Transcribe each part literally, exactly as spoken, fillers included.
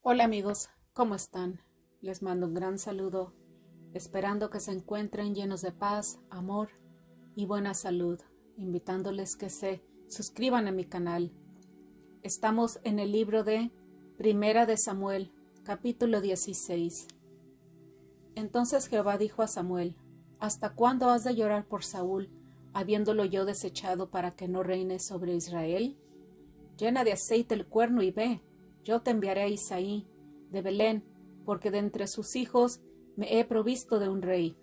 Hola amigos, ¿cómo están? Les mando un gran saludo, esperando que se encuentren llenos de paz, amor y buena salud, invitándoles que se suscriban a mi canal. Estamos en el libro de Primera de Samuel, capítulo dieciséis. Entonces Jehová dijo a Samuel: ¿Hasta cuándo has de llorar por Saúl, habiéndolo yo desechado para que no reine sobre Israel? Llena de aceite el cuerno y ve, yo te enviaré a Isaí de Belén, porque de entre sus hijos me he provisto de un rey.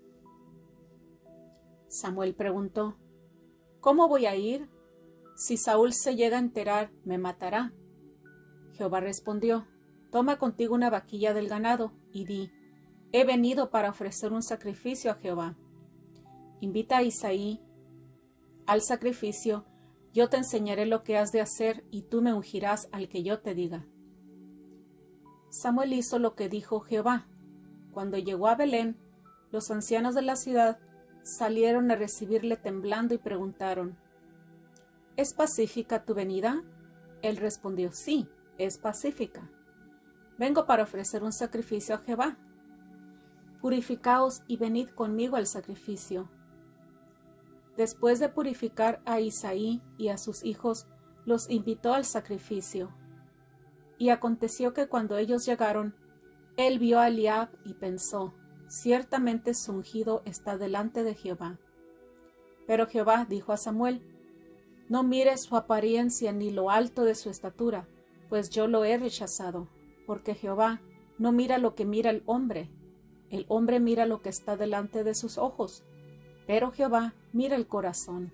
Samuel preguntó: ¿Cómo voy a ir? Si Saúl se llega a enterar, me matará. Jehová respondió: Toma contigo una vaquilla del ganado y di: He venido para ofrecer un sacrificio a Jehová. Invita a Isaí al sacrificio, yo te enseñaré lo que has de hacer y tú me ungirás al que yo te diga. Samuel hizo lo que dijo Jehová. Cuando llegó a Belén, los ancianos de la ciudad salieron a recibirle temblando y preguntaron: ¿Es pacífica tu venida? Él respondió: Sí, es pacífica. Vengo para ofrecer un sacrificio a Jehová. Purificaos y venid conmigo al sacrificio. Después de purificar a Isaí y a sus hijos, los invitó al sacrificio. Y aconteció que cuando ellos llegaron, él vio a Eliab y pensó: ciertamente su ungido está delante de Jehová. Pero Jehová dijo a Samuel: no mires su apariencia ni lo alto de su estatura, pues yo lo he rechazado, porque Jehová no mira lo que mira el hombre, el hombre mira lo que está delante de sus ojos, pero Jehová mira el corazón.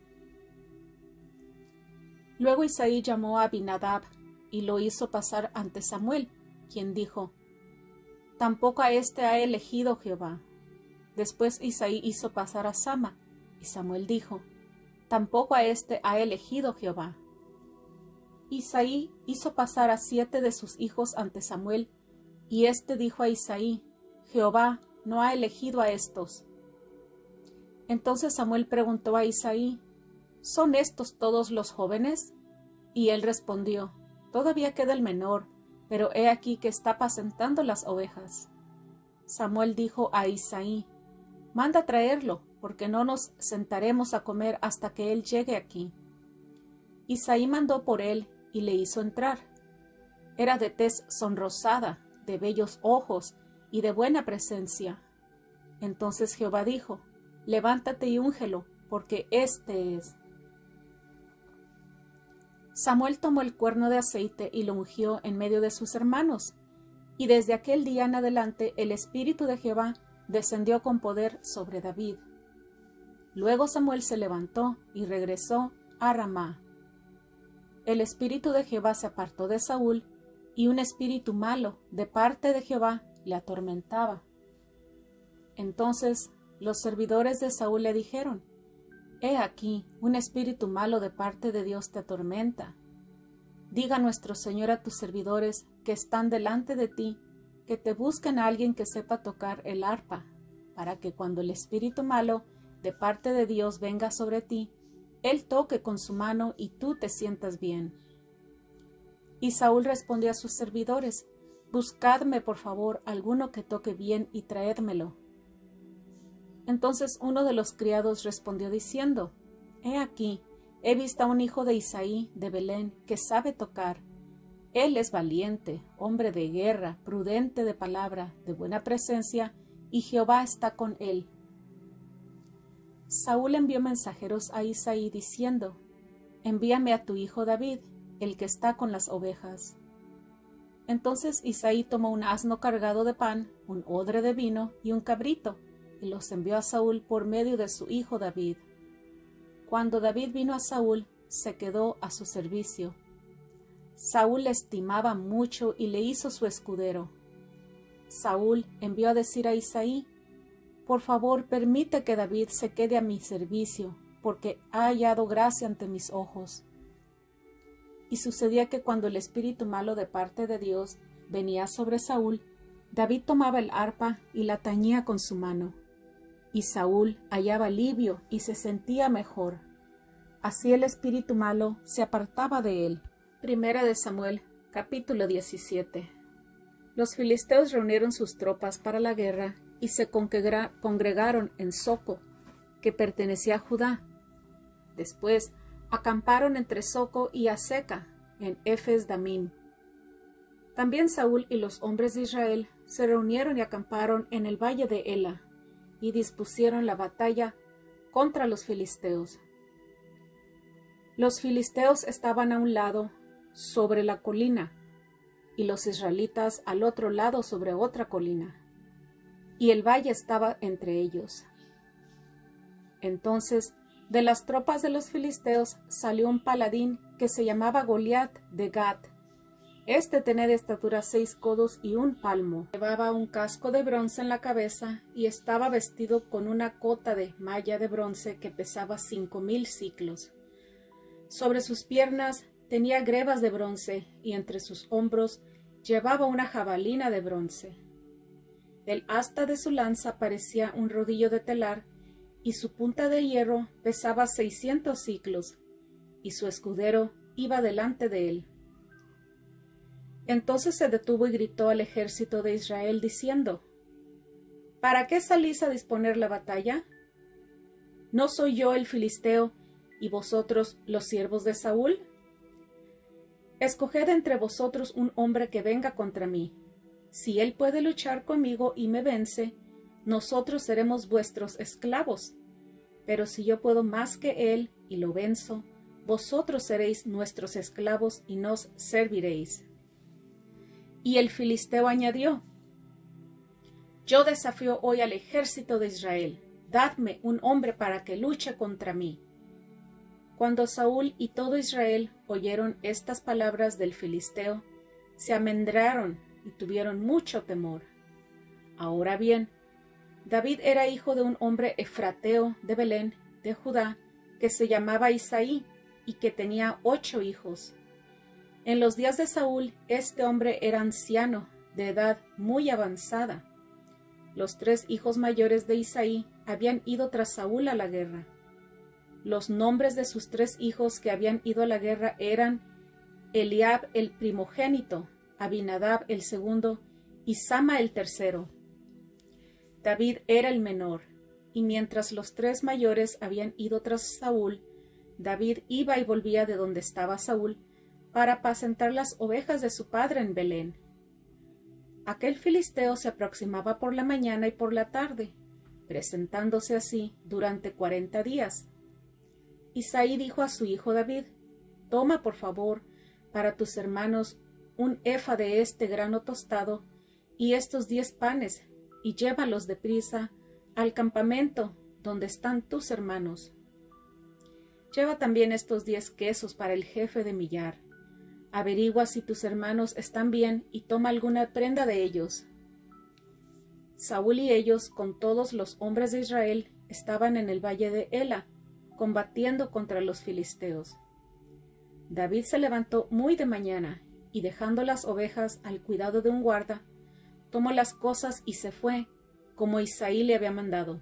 Luego Isaí llamó a Abinadab y lo hizo pasar ante Samuel, quien dijo: tampoco a éste ha elegido Jehová. Después Isaí hizo pasar a Sama, y Samuel dijo: tampoco a éste ha elegido Jehová. Isaí hizo pasar a siete de sus hijos ante Samuel, y éste dijo a Isaí: Jehová no ha elegido a estos. Entonces Samuel preguntó a Isaí: ¿son estos todos los jóvenes? Y él respondió: todavía queda el menor, pero he aquí que está apacentando las ovejas. Samuel dijo a Isaí: manda traerlo, porque no nos sentaremos a comer hasta que él llegue aquí. Isaí mandó por él y le hizo entrar. Era de tez sonrosada, de bellos ojos y de buena presencia. Entonces Jehová dijo: levántate y úngelo, porque éste es. Samuel tomó el cuerno de aceite y lo ungió en medio de sus hermanos, y desde aquel día en adelante el Espíritu de Jehová descendió con poder sobre David. Luego Samuel se levantó y regresó a Ramá. El Espíritu de Jehová se apartó de Saúl, y un espíritu malo de parte de Jehová le atormentaba. Entonces los servidores de Saúl le dijeron: He aquí, un espíritu malo de parte de Dios te atormenta. Diga nuestro Señor a tus servidores que están delante de ti, que te busquen a alguien que sepa tocar el arpa, para que cuando el espíritu malo de parte de Dios venga sobre ti, él toque con su mano y tú te sientas bien. Y Saúl respondió a sus servidores: Buscadme por favor alguno que toque bien y traédmelo. Entonces uno de los criados respondió diciendo: He aquí, he visto a un hijo de Isaí de Belén que sabe tocar. Él es valiente, hombre de guerra, prudente de palabra, de buena presencia, y Jehová está con él. Saúl envió mensajeros a Isaí diciendo: Envíame a tu hijo David, el que está con las ovejas. Entonces Isaí tomó un asno cargado de pan, un odre de vino y un cabrito, y los envió a Saúl por medio de su hijo David. Cuando David vino a Saúl, se quedó a su servicio. Saúl le estimaba mucho y le hizo su escudero. Saúl envió a decir a Isaí: Por favor, permite que David se quede a mi servicio, porque ha hallado gracia ante mis ojos. Y sucedía que cuando el espíritu malo de parte de Dios venía sobre Saúl, David tomaba el arpa y la tañía con su mano. Y Saúl hallaba alivio y se sentía mejor. Así el espíritu malo se apartaba de él. Primera de Samuel, capítulo diecisiete. Los filisteos reunieron sus tropas para la guerra y se congregaron en Soco, que pertenecía a Judá. Después acamparon entre Soco y Azeca, en Efes Damim. También Saúl y los hombres de Israel se reunieron y acamparon en el valle de Ela, y dispusieron la batalla contra los filisteos. Los filisteos estaban a un lado, sobre la colina, y los israelitas al otro lado sobre otra colina, y el valle estaba entre ellos. Entonces, de las tropas de los filisteos salió un paladín que se llamaba Goliat de Gat. Este tenía de estatura seis codos y un palmo. Llevaba un casco de bronce en la cabeza y estaba vestido con una cota de malla de bronce que pesaba cinco mil siclos. Sobre sus piernas tenía grebas de bronce y entre sus hombros llevaba una jabalina de bronce. El asta de su lanza parecía un rodillo de telar y su punta de hierro pesaba seiscientos siclos, y su escudero iba delante de él. Entonces se detuvo y gritó al ejército de Israel diciendo: ¿Para qué salís a disponer la batalla? ¿No soy yo el filisteo y vosotros los siervos de Saúl? Escoged entre vosotros un hombre que venga contra mí. Si él puede luchar conmigo y me vence, nosotros seremos vuestros esclavos. Pero si yo puedo más que él y lo venzo, vosotros seréis nuestros esclavos y nos serviréis. Y el filisteo añadió: Yo desafío hoy al ejército de Israel. Dadme un hombre para que luche contra mí. Cuando Saúl y todo Israel oyeron estas palabras del filisteo, se amedrentaron y tuvieron mucho temor. Ahora bien, David era hijo de un hombre efrateo de Belén, de Judá, que se llamaba Isaí, y que tenía ocho hijos. En los días de Saúl, este hombre era anciano, de edad muy avanzada. Los tres hijos mayores de Isaí habían ido tras Saúl a la guerra. Los nombres de sus tres hijos que habían ido a la guerra eran Eliab el primogénito, Abinadab el segundo y Sama el tercero. David era el menor, y mientras los tres mayores habían ido tras Saúl, David iba y volvía de donde estaba Saúl para apacentar las ovejas de su padre en Belén. Aquel filisteo se aproximaba por la mañana y por la tarde, presentándose así durante cuarenta días. Isaí dijo a su hijo David: Toma, por favor, para tus hermanos un efa de este grano tostado y estos diez panes, y llévalos deprisa al campamento donde están tus hermanos. Lleva también estos diez quesos para el jefe de millar. Averigua si tus hermanos están bien y toma alguna prenda de ellos. Saúl y ellos, con todos los hombres de Israel, estaban en el valle de Ela, combatiendo contra los filisteos. David se levantó muy de mañana, y dejando las ovejas al cuidado de un guarda, tomó las cosas y se fue, como Isaí le había mandado.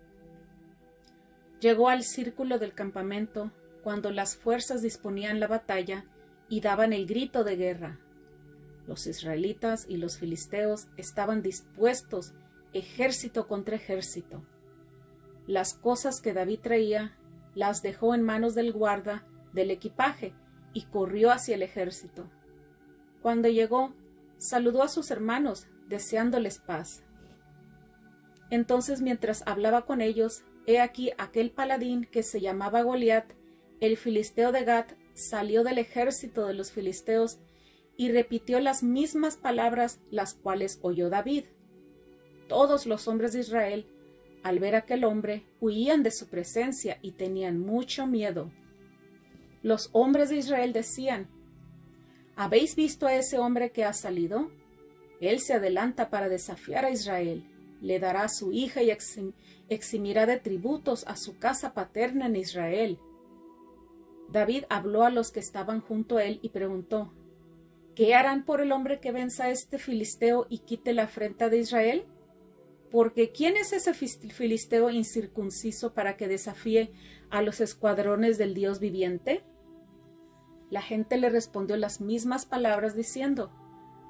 Llegó al círculo del campamento, cuando las fuerzas disponían la batalla y daban el grito de guerra. Los israelitas y los filisteos estaban dispuestos, ejército contra ejército. Las cosas que David traía las dejó en manos del guarda del equipaje y corrió hacia el ejército. Cuando llegó, saludó a sus hermanos, deseándoles paz. Entonces, mientras hablaba con ellos, he aquí aquel paladín que se llamaba Goliat, el filisteo de Gat, salió del ejército de los filisteos y repitió las mismas palabras las cuales oyó David. Todos los hombres de Israel, al ver a aquel hombre, huían de su presencia y tenían mucho miedo. Los hombres de Israel decían: ¿Habéis visto a ese hombre que ha salido? Él se adelanta para desafiar a Israel. Le dará a su hija y exim- eximirá de tributos a su casa paterna en Israel. David habló a los que estaban junto a él y preguntó: ¿Qué harán por el hombre que venza a este filisteo y quite la afrenta de Israel? Porque ¿quién es ese filisteo incircunciso para que desafíe a los escuadrones del Dios viviente? La gente le respondió las mismas palabras diciendo: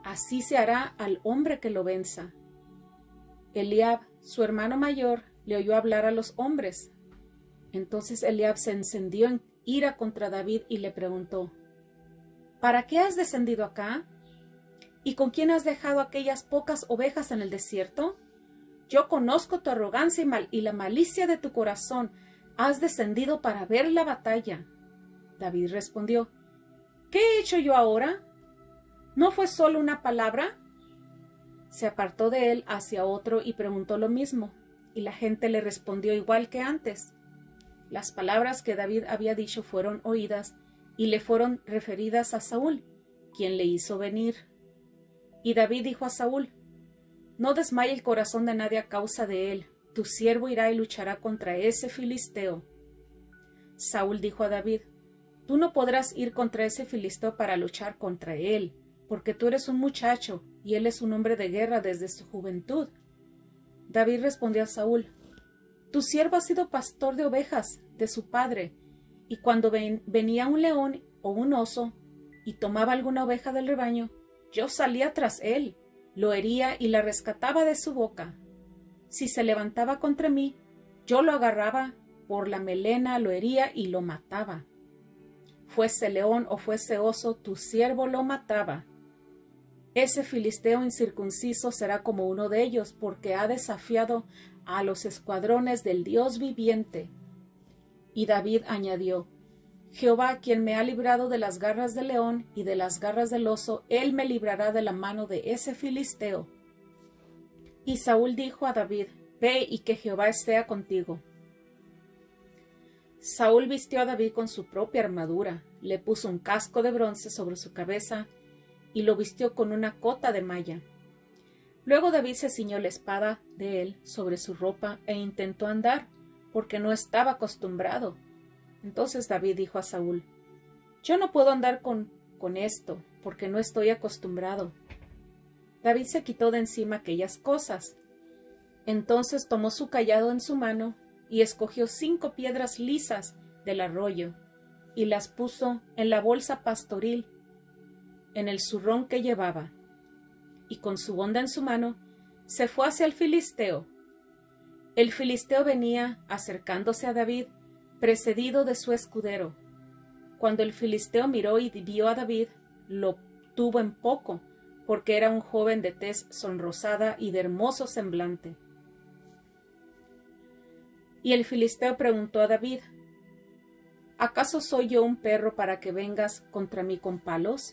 así se hará al hombre que lo venza. Eliab, su hermano mayor, le oyó hablar a los hombres. Entonces Eliab se encendió en ira contra David y le preguntó: ¿Para qué has descendido acá? ¿Y con quién has dejado aquellas pocas ovejas en el desierto? Yo conozco tu arrogancia y, mal y la malicia de tu corazón. Has descendido para ver la batalla. David respondió: ¿Qué he hecho yo ahora? ¿No fue solo una palabra? Se apartó de él hacia otro y preguntó lo mismo, y la gente le respondió igual que antes. Las palabras que David había dicho fueron oídas y le fueron referidas a Saúl, quien le hizo venir. Y David dijo a Saúl: No desmaye el corazón de nadie a causa de él. Tu siervo irá y luchará contra ese filisteo. Saúl dijo a David: Tú no podrás ir contra ese filisteo para luchar contra él, porque tú eres un muchacho y él es un hombre de guerra desde su juventud. David respondió a Saúl: Tu siervo ha sido pastor de ovejas de su padre, y cuando ven, venía un león o un oso y tomaba alguna oveja del rebaño, yo salía tras él, lo hería y la rescataba de su boca. Si se levantaba contra mí, yo lo agarraba por la melena, lo hería y lo mataba. Fuese león o fuese oso, tu siervo lo mataba. Ese filisteo incircunciso será como uno de ellos, porque ha desafiado a los escuadrones del Dios viviente. Y David añadió: Jehová, quien me ha librado de las garras del león y de las garras del oso, él me librará de la mano de ese filisteo. Y Saúl dijo a David: Ve y que Jehová esté contigo. Saúl vistió a David con su propia armadura, le puso un casco de bronce sobre su cabeza y lo vistió con una cota de malla. Luego David se ciñó la espada de él sobre su ropa e intentó andar, porque no estaba acostumbrado. Entonces David dijo a Saúl: Yo no puedo andar con, con esto, porque no estoy acostumbrado. David se quitó de encima aquellas cosas. Entonces tomó su cayado en su mano y escogió cinco piedras lisas del arroyo y las puso en la bolsa pastoril, en el zurrón que llevaba, y con su honda en su mano se fue hacia el filisteo. El filisteo venía acercándose a David, precedido de su escudero. Cuando el filisteo miró y vio a David, lo tuvo en poco, porque era un joven de tez sonrosada y de hermoso semblante. Y el filisteo preguntó a David: ¿Acaso soy yo un perro para que vengas contra mí con palos?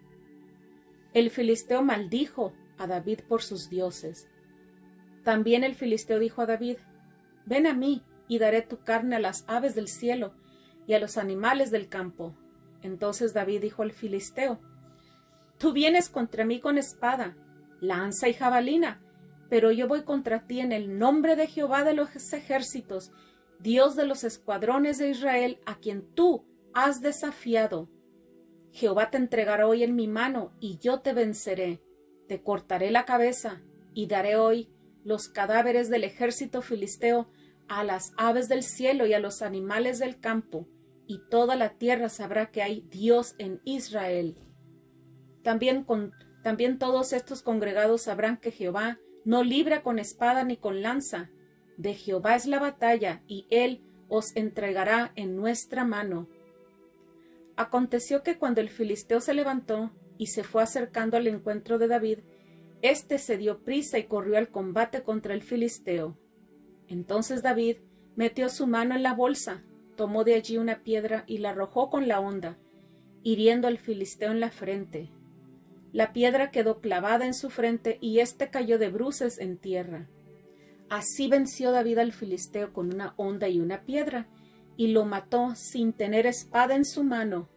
El filisteo maldijo a David por sus dioses. También el filisteo dijo a David: Ven a mí, y daré tu carne a las aves del cielo y a los animales del campo. Entonces David dijo al filisteo: Tú vienes contra mí con espada, lanza y jabalina, pero yo voy contra ti en el nombre de Jehová de los ejércitos, Dios de los escuadrones de Israel, a quien tú has desafiado. Jehová te entregará hoy en mi mano, y yo te venceré. Te cortaré la cabeza, y daré hoy los cadáveres del ejército filisteo a las aves del cielo y a los animales del campo, y toda la tierra sabrá que hay Dios en Israel. También, con, también todos estos congregados sabrán que Jehová no libra con espada ni con lanza. De Jehová es la batalla, y él os entregará en nuestra mano. Aconteció que cuando el filisteo se levantó y se fue acercando al encuentro de David, éste se dio prisa y corrió al combate contra el filisteo. Entonces David metió su mano en la bolsa, tomó de allí una piedra y la arrojó con la honda, hiriendo al filisteo en la frente. La piedra quedó clavada en su frente y éste cayó de bruces en tierra. Así venció David al filisteo con una honda y una piedra, y lo mató sin tener espada en su mano.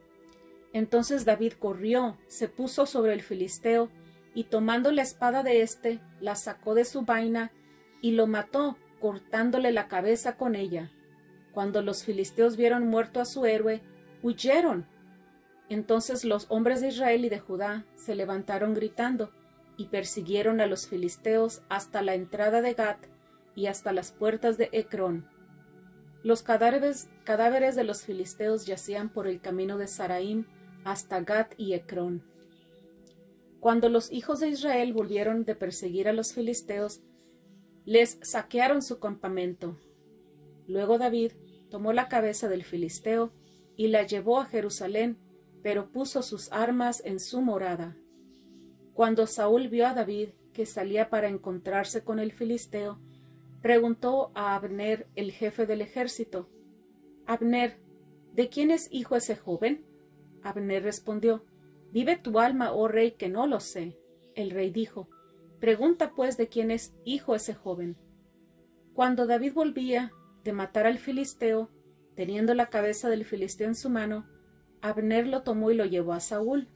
Entonces David corrió, se puso sobre el filisteo, y tomando la espada de éste, la sacó de su vaina, y lo mató, cortándole la cabeza con ella. Cuando los filisteos vieron muerto a su héroe, huyeron. Entonces los hombres de Israel y de Judá se levantaron gritando, y persiguieron a los filisteos hasta la entrada de Gat y hasta las puertas de Ecrón. Los cadáveres, cadáveres de los filisteos yacían por el camino de Saraim hasta Gat y Ecrón. Cuando los hijos de Israel volvieron de perseguir a los filisteos, les saquearon su campamento. Luego David tomó la cabeza del filisteo y la llevó a Jerusalén, pero puso sus armas en su morada. Cuando Saúl vio a David que salía para encontrarse con el filisteo, preguntó a Abner, el jefe del ejército: Abner, ¿de quién es hijo ese joven? Abner respondió: Vive tu alma, oh rey, que no lo sé. El rey dijo: Pregunta pues de quién es hijo ese joven. Cuando David volvía de matar al filisteo, teniendo la cabeza del filisteo en su mano, Abner lo tomó y lo llevó a Saúl.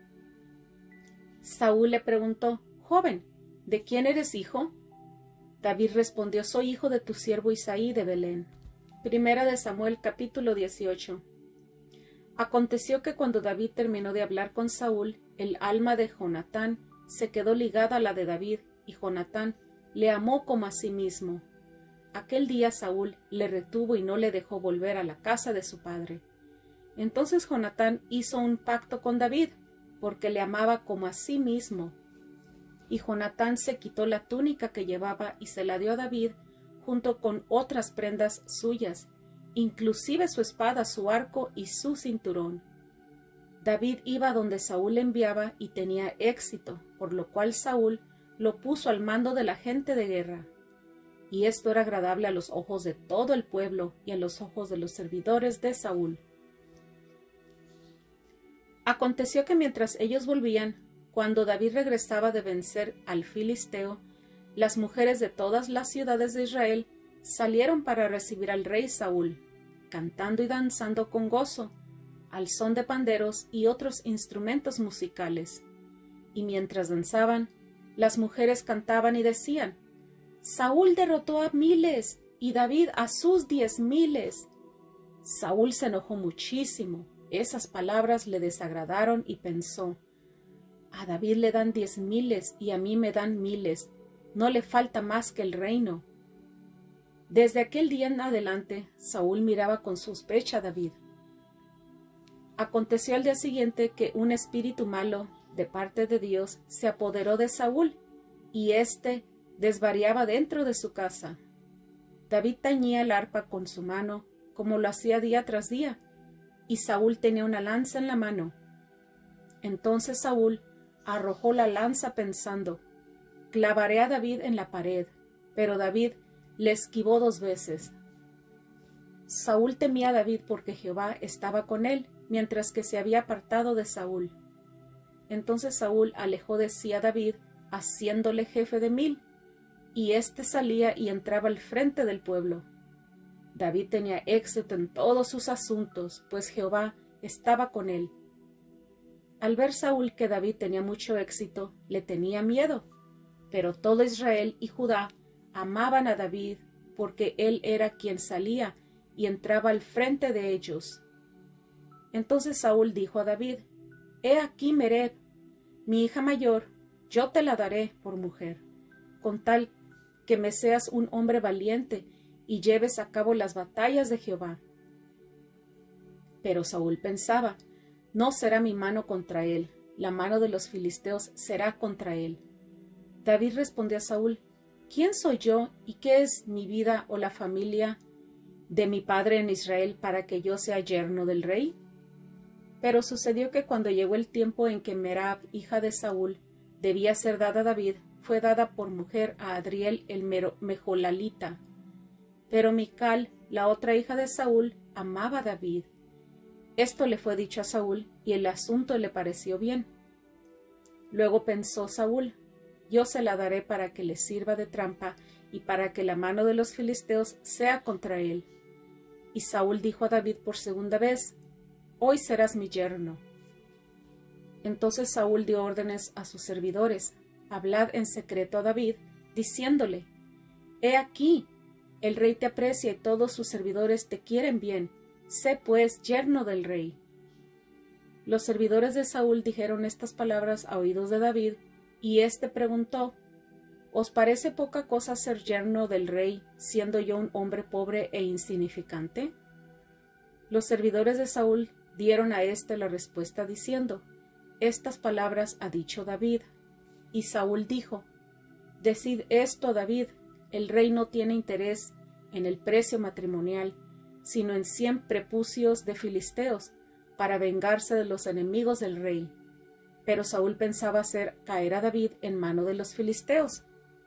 Saúl le preguntó: Joven, ¿de quién eres hijo? David respondió: Soy hijo de tu siervo Isaí de Belén. Primera de Samuel, capítulo dieciocho. Aconteció que cuando David terminó de hablar con Saúl, el alma de Jonatán se quedó ligada a la de David, y Jonatán le amó como a sí mismo. Aquel día Saúl le retuvo y no le dejó volver a la casa de su padre. Entonces Jonatán hizo un pacto con David, porque le amaba como a sí mismo. Y Jonatán se quitó la túnica que llevaba y se la dio a David, junto con otras prendas suyas, inclusive su espada, su arco y su cinturón. David iba donde Saúl le enviaba y tenía éxito, por lo cual Saúl lo puso al mando de la gente de guerra. Y esto era agradable a los ojos de todo el pueblo y a los ojos de los servidores de Saúl. Aconteció que mientras ellos volvían, cuando David regresaba de vencer al filisteo, las mujeres de todas las ciudades de Israel salieron para recibir al rey Saúl, cantando y danzando con gozo, al son de panderos y otros instrumentos musicales. Y mientras danzaban, las mujeres cantaban y decían: Saúl derrotó a miles y David a sus diez miles. Saúl se enojó muchísimo. Esas palabras le desagradaron y pensó: a David le dan diez miles y a mí me dan miles. No le falta más que el reino. Desde aquel día en adelante, Saúl miraba con sospecha a David. Aconteció al día siguiente que un espíritu malo, de parte de Dios, se apoderó de Saúl, y éste desvariaba dentro de su casa. David tañía el arpa con su mano, como lo hacía día tras día, y Saúl tenía una lanza en la mano. Entonces Saúl arrojó la lanza pensando: clavaré a David en la pared, pero David le esquivó dos veces. Saúl temía a David porque Jehová estaba con él, mientras que se había apartado de Saúl. Entonces Saúl alejó de sí a David, haciéndole jefe de mil, y éste salía y entraba al frente del pueblo. David tenía éxito en todos sus asuntos, pues Jehová estaba con él. Al ver Saúl que David tenía mucho éxito, le tenía miedo, pero todo Israel y Judá amaban a David, porque él era quien salía y entraba al frente de ellos. Entonces Saúl dijo a David: He aquí Merab, mi hija mayor, yo te la daré por mujer, con tal que me seas un hombre valiente y lleves a cabo las batallas de Jehová. Pero Saúl pensaba: no será mi mano contra él, la mano de los filisteos será contra él. David respondió a Saúl: ¿quién soy yo y qué es mi vida o la familia de mi padre en Israel para que yo sea yerno del rey? Pero sucedió que cuando llegó el tiempo en que Merab, hija de Saúl, debía ser dada a David, fue dada por mujer a Adriel el Mejolalita. Pero Mical, la otra hija de Saúl, amaba a David. Esto le fue dicho a Saúl, y el asunto le pareció bien. Luego pensó Saúl: yo se la daré para que le sirva de trampa y para que la mano de los filisteos sea contra él. Y Saúl dijo a David por segunda vez: hoy serás mi yerno. Entonces Saúl dio órdenes a sus servidores: hablad en secreto a David, diciéndole: he aquí, el rey te aprecia y todos sus servidores te quieren bien, sé pues yerno del rey. Los servidores de Saúl dijeron estas palabras a oídos de David, y éste preguntó: ¿os parece poca cosa ser yerno del rey, siendo yo un hombre pobre e insignificante? Los servidores de Saúl dieron a éste la respuesta diciendo: estas palabras ha dicho David. Y Saúl dijo, decid esto, David, el rey no tiene interés en el precio matrimonial, sino en cien prepucios de filisteos, para vengarse de los enemigos del rey. Pero Saúl pensaba hacer caer a David en mano de los filisteos.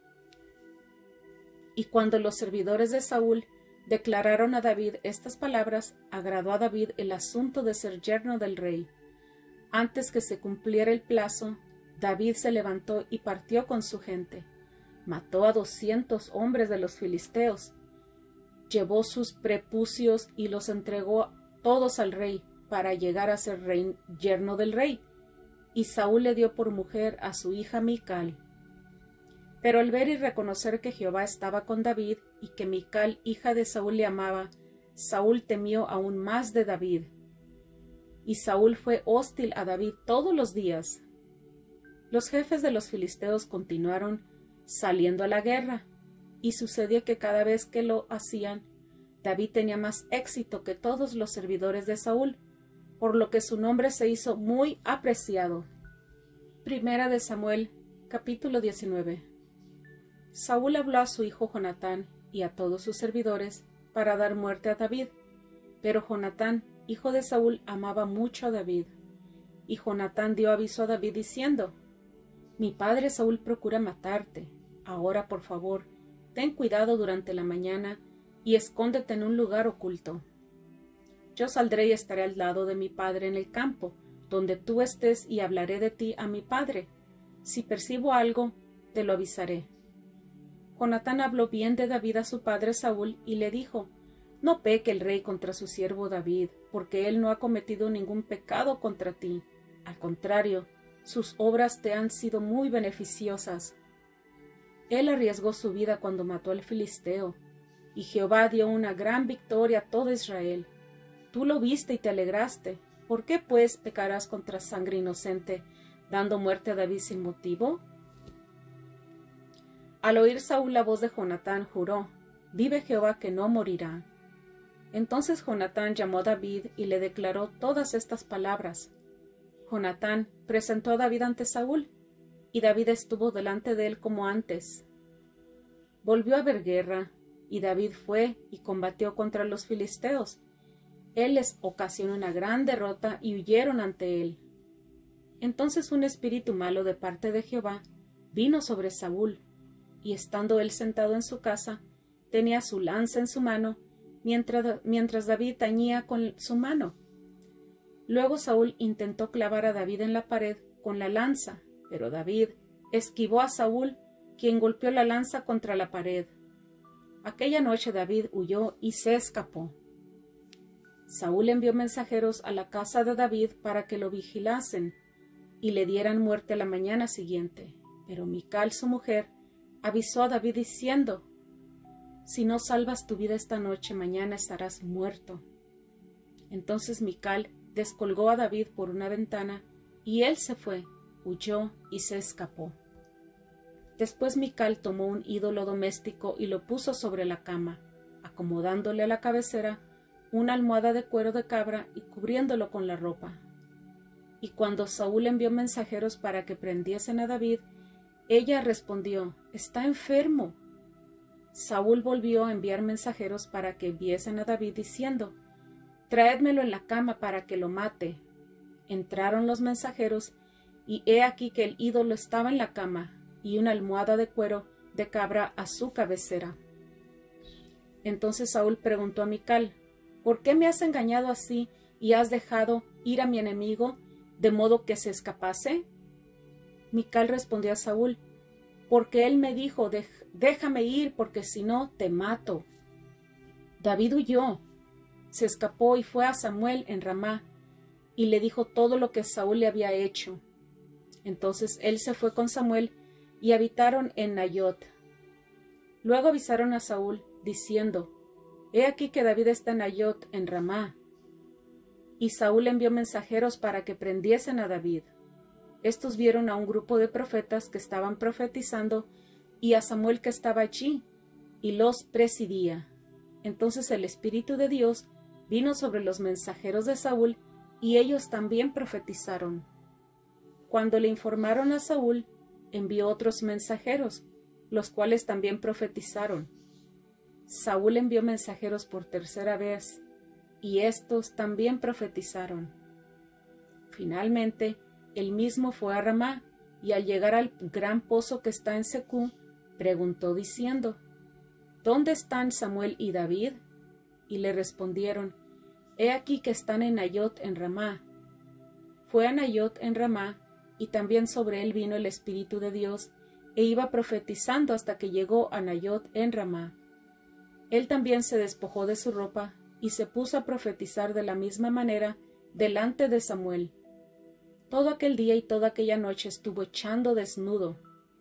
Y cuando los servidores de Saúl declararon a David estas palabras, agradó a David el asunto de ser yerno del rey. Antes que se cumpliera el plazo, David se levantó y partió con su gente. Mató a doscientos hombres de los filisteos. Llevó sus prepucios y los entregó todos al rey, para llegar a ser rey, yerno del rey. Y Saúl le dio por mujer a su hija Mical. Pero al ver y reconocer que Jehová estaba con David, y que Mical, hija de Saúl, le amaba, Saúl temió aún más de David. Y Saúl fue hostil a David todos los días. Los jefes de los filisteos continuaron saliendo a la guerra, y sucedió que cada vez que lo hacían, David tenía más éxito que todos los servidores de Saúl, por lo que su nombre se hizo muy apreciado. Primera de Samuel, capítulo diecinueve. Saúl habló a su hijo Jonatán y a todos sus servidores para dar muerte a David, pero Jonatán, hijo de Saúl, amaba mucho a David. Y Jonatán dio aviso a David diciendo, mi padre Saúl procura matarte. Ahora, por favor, ten cuidado durante la mañana y escóndete en un lugar oculto. Yo saldré y estaré al lado de mi padre en el campo, donde tú estés, y hablaré de ti a mi padre. Si percibo algo, te lo avisaré. Jonatán habló bien de David a su padre Saúl y le dijo, no peque el rey contra su siervo David, porque él no ha cometido ningún pecado contra ti. Al contrario, sus obras te han sido muy beneficiosas. Él arriesgó su vida cuando mató al filisteo, y Jehová dio una gran victoria a todo Israel. Tú lo viste y te alegraste. ¿Por qué, pues, pecarás contra sangre inocente, dando muerte a David sin motivo? Al oír Saúl la voz de Jonatán, juró, vive Jehová que no morirá. Entonces Jonatán llamó a David y le declaró todas estas palabras. Jonatán presentó a David ante Saúl, y David estuvo delante de él como antes. Volvió a haber guerra, y David fue y combatió contra los filisteos. Él les ocasionó una gran derrota y huyeron ante él. Entonces un espíritu malo de parte de Jehová vino sobre Saúl, y estando él sentado en su casa, tenía su lanza en su mano, mientras, mientras David tañía con su mano. Luego Saúl intentó clavar a David en la pared con la lanza, pero David esquivó a Saúl, quien golpeó la lanza contra la pared. Aquella noche David huyó y se escapó. Saúl envió mensajeros a la casa de David para que lo vigilasen y le dieran muerte a la mañana siguiente. Pero Mical, su mujer, avisó a David diciendo, si no salvas tu vida esta noche, mañana estarás muerto. Entonces Mical descolgó a David por una ventana, y él se fue, huyó y se escapó. Después Mical tomó un ídolo doméstico y lo puso sobre la cama, acomodándole a la cabecera una almohada de cuero de cabra y cubriéndolo con la ropa. Y cuando Saúl envió mensajeros para que prendiesen a David, ella respondió, está enfermo. Saúl volvió a enviar mensajeros para que viesen a David diciendo, traédmelo en la cama para que lo mate. Entraron los mensajeros, y he aquí que el ídolo estaba en la cama, y una almohada de cuero de cabra a su cabecera. Entonces Saúl preguntó a Mical, ¿por qué me has engañado así y has dejado ir a mi enemigo, de modo que se escapase? Mical respondió a Saúl, porque él me dijo, déjame ir, porque si no, te mato. David huyó, se escapó y fue a Samuel en Ramá, y le dijo todo lo que Saúl le había hecho. Entonces él se fue con Samuel, y habitaron en Nayot. Luego avisaron a Saúl, diciendo, he aquí que David está en Nayot, en Ramá. Y Saúl envió mensajeros para que prendiesen a David. Estos vieron a un grupo de profetas que estaban profetizando, y a Samuel que estaba allí, y los presidía. Entonces el Espíritu de Dios vino sobre los mensajeros de Saúl, y ellos también profetizaron. Cuando le informaron a Saúl, envió otros mensajeros, los cuales también profetizaron. Saúl envió mensajeros por tercera vez, y éstos también profetizaron. Finalmente, él mismo fue a Ramá, y al llegar al gran pozo que está en Secú, preguntó diciendo, ¿dónde están Samuel y David? Y le respondieron, he aquí que están en Nayot en Ramá. Fue a Nayot en Ramá, y también sobre él vino el Espíritu de Dios, e iba profetizando hasta que llegó a Nayot en Ramá. Él también se despojó de su ropa, y se puso a profetizar de la misma manera delante de Samuel. Todo aquel día y toda aquella noche estuvo echando desnudo.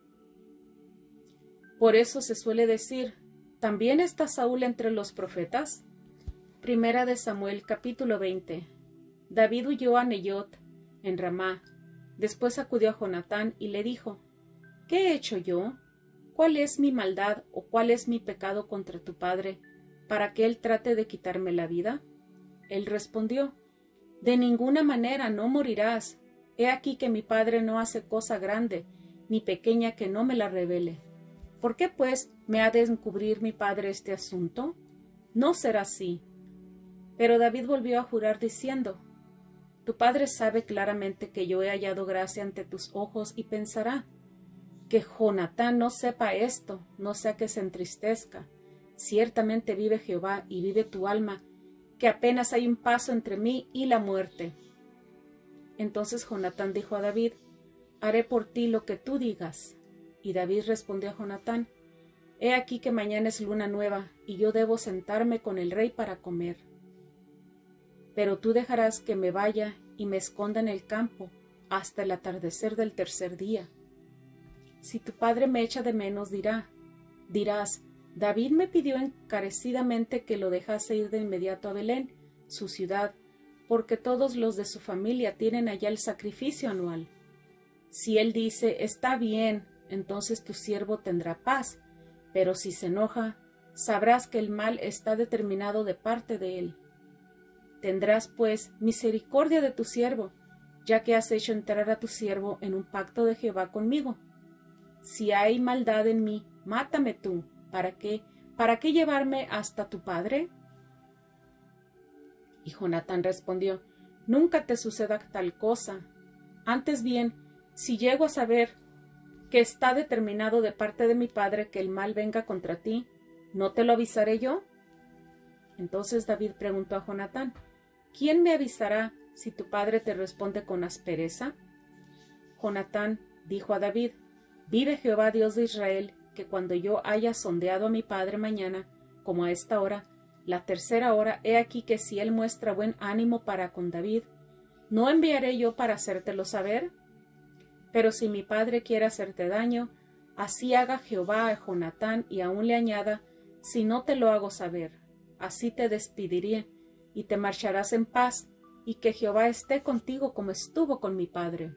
Por eso se suele decir, ¿también está Saúl entre los profetas? Primera de Samuel, capítulo veinte. David huyó a Nayot, en Ramá. Después acudió a Jonatán y le dijo, ¿qué he hecho yo? ¿Cuál es mi maldad o cuál es mi pecado contra tu padre, para que él trate de quitarme la vida? Él respondió, de ninguna manera no morirás. He aquí que mi padre no hace cosa grande, ni pequeña que no me la revele. ¿Por qué, pues, me ha de encubrir mi padre este asunto? No será así. Pero David volvió a jurar diciendo, tu padre sabe claramente que yo he hallado gracia ante tus ojos y pensará, que Jonatán no sepa esto, no sea que se entristezca. Ciertamente vive Jehová y vive tu alma, que apenas hay un paso entre mí y la muerte. Entonces Jonatán dijo a David, haré por ti lo que tú digas. Y David respondió a Jonatán, he aquí que mañana es luna nueva, y yo debo sentarme con el rey para comer. Pero tú dejarás que me vaya y me esconda en el campo hasta el atardecer del tercer día. Si tu padre me echa de menos, dirá, dirás, David me pidió encarecidamente que lo dejase ir de inmediato a Belén, su ciudad, porque todos los de su familia tienen allá el sacrificio anual. Si él dice, está bien, entonces tu siervo tendrá paz, pero si se enoja, sabrás que el mal está determinado de parte de él. Tendrás, pues, misericordia de tu siervo, ya que has hecho entrar a tu siervo en un pacto de Jehová conmigo. Si hay maldad en mí, mátame tú. ¿Para qué? ¿Para qué llevarme hasta tu padre? Y Jonatán respondió, nunca te suceda tal cosa. Antes bien, si llego a saber que está determinado de parte de mi padre que el mal venga contra ti, ¿no te lo avisaré yo? Entonces David preguntó a Jonatán, ¿quién me avisará si tu padre te responde con aspereza? Jonatán dijo a David, vive Jehová Dios de Israel, que cuando yo haya sondeado a mi padre mañana, como a esta hora, la tercera hora, he aquí que si él muestra buen ánimo para con David, ¿no enviaré yo para hacértelo saber? Pero si mi padre quiere hacerte daño, así haga Jehová a Jonatán y aún le añada, si no te lo hago saber, así te despidiré, y te marcharás en paz, y que Jehová esté contigo como estuvo con mi padre.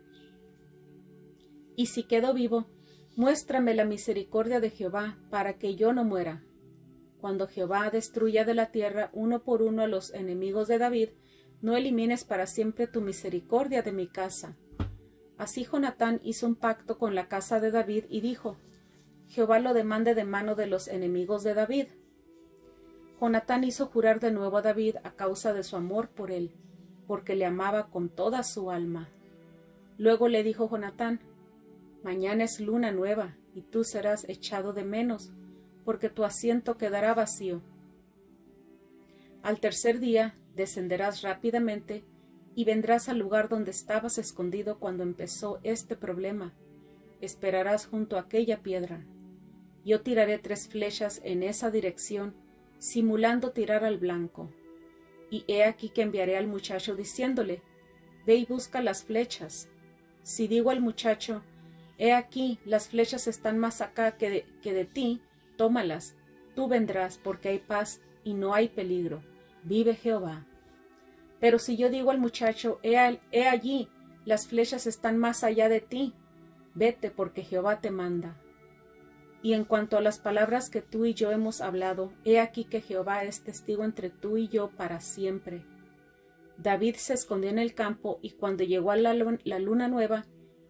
Y si quedo vivo, muéstrame la misericordia de Jehová, para que yo no muera. Cuando Jehová destruya de la tierra uno por uno a los enemigos de David, no elimines para siempre tu misericordia de mi casa. Así Jonatán hizo un pacto con la casa de David y dijo, Jehová lo demande de mano de los enemigos de David. Jonatán hizo jurar de nuevo a David a causa de su amor por él, porque le amaba con toda su alma. Luego le dijo Jonatán, mañana es luna nueva, y tú serás echado de menos, porque tu asiento quedará vacío. Al tercer día descenderás rápidamente y vendrás al lugar donde estabas escondido cuando empezó este problema. Esperarás junto a aquella piedra. Yo tiraré tres flechas en esa dirección, simulando tirar al blanco. Y he aquí que enviaré al muchacho diciéndole, ve y busca las flechas. Si digo al muchacho, he aquí, las flechas están más acá que de, que de ti, tómalas, tú vendrás, porque hay paz y no hay peligro. Vive Jehová. Pero si yo digo al muchacho, he, al, he allí, las flechas están más allá de ti, vete, porque Jehová te manda. Y en cuanto a las palabras que tú y yo hemos hablado, he aquí que Jehová es testigo entre tú y yo para siempre. David se escondió en el campo, y cuando llegó a la, la luna nueva,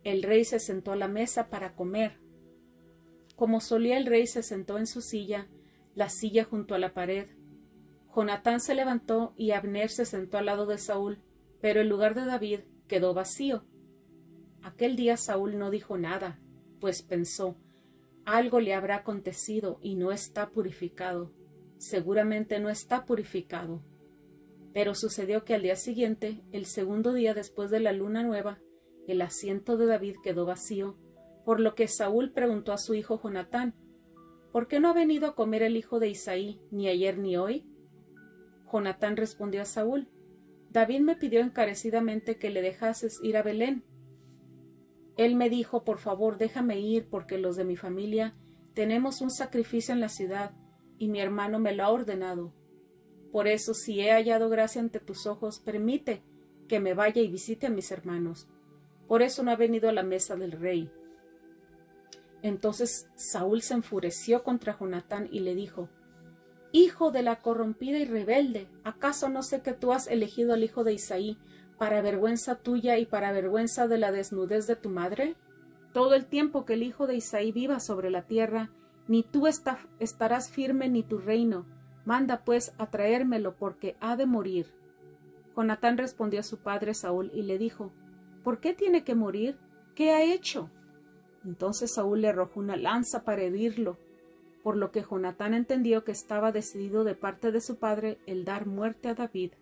El rey se sentó a la mesa para comer. Como solía, el rey se sentó en su silla, la silla junto a la pared. Jonatán se levantó y Abner se sentó al lado de Saúl, pero el lugar de David quedó vacío. Aquel día Saúl no dijo nada, pues pensó, algo le habrá acontecido y no está purificado. Seguramente no está purificado. Pero sucedió que al día siguiente, el segundo día después de la luna nueva, el asiento de David quedó vacío, por lo que Saúl preguntó a su hijo Jonatán, ¿por qué no ha venido a comer el hijo de Isaí, ni ayer ni hoy? Jonatán respondió a Saúl, David me pidió encarecidamente que le dejases ir a Belén. Él me dijo, por favor, déjame ir, porque los de mi familia tenemos un sacrificio en la ciudad, y mi hermano me lo ha ordenado. Por eso, si he hallado gracia ante tus ojos, permite que me vaya y visite a mis hermanos. Por eso no ha venido a la mesa del rey. Entonces Saúl se enfureció contra Jonatán y le dijo, Hijo de la corrompida y rebelde, ¿acaso no sé que tú has elegido al hijo de Isaí para vergüenza tuya y para vergüenza de la desnudez de tu madre? Todo el tiempo que el hijo de Isaí viva sobre la tierra, ni tú está, estarás firme ni tu reino. Manda pues a traérmelo, porque ha de morir. Jonatán respondió a su padre Saúl y le dijo, ¿por qué tiene que morir? ¿Qué ha hecho? Entonces Saúl le arrojó una lanza para herirlo, por lo que Jonatán entendió que estaba decidido de parte de su padre el dar muerte a David.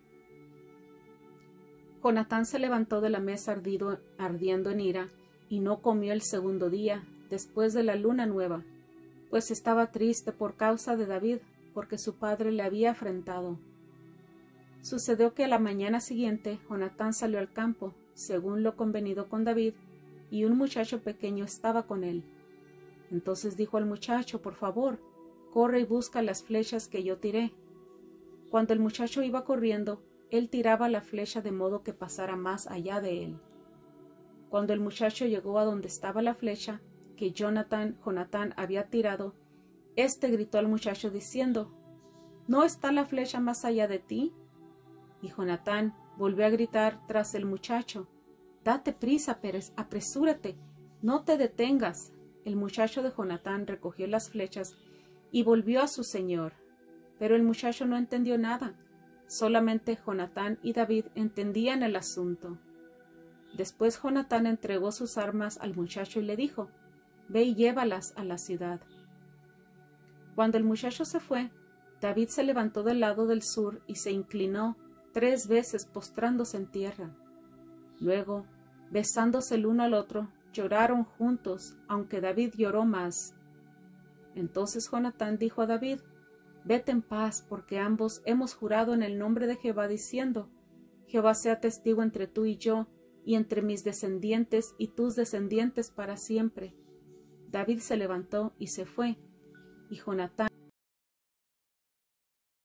Jonatán se levantó de la mesa ardido, ardiendo en ira, y no comió el segundo día, después de la luna nueva, pues estaba triste por causa de David, porque su padre le había afrentado. Sucedió que a la mañana siguiente Jonatán salió al campo, según lo convenido con David, y un muchacho pequeño estaba con él. Entonces dijo al muchacho, por favor, corre y busca las flechas que yo tiré. Cuando el muchacho iba corriendo, él tiraba la flecha de modo que pasara más allá de él. Cuando el muchacho llegó a donde estaba la flecha que Jonatán, Jonatán había tirado, éste gritó al muchacho diciendo, ¿no está la flecha más allá de ti? Y Jonatán volvió a gritar tras el muchacho, date prisa, Pérez, apresúrate, no te detengas. El muchacho de Jonatán recogió las flechas y volvió a su señor. Pero el muchacho no entendió nada. Solamente Jonatán y David entendían el asunto. Después Jonatán entregó sus armas al muchacho y le dijo, ve y llévalas a la ciudad. Cuando el muchacho se fue, David se levantó del lado del sur y se inclinó tres veces postrándose en tierra. Luego, besándose el uno al otro, lloraron juntos, aunque David lloró más. Entonces Jonatán dijo a David, vete en paz, porque ambos hemos jurado en el nombre de Jehová, diciendo, Jehová sea testigo entre tú y yo, y entre mis descendientes y tus descendientes para siempre. David se levantó y se fue, y Jonatán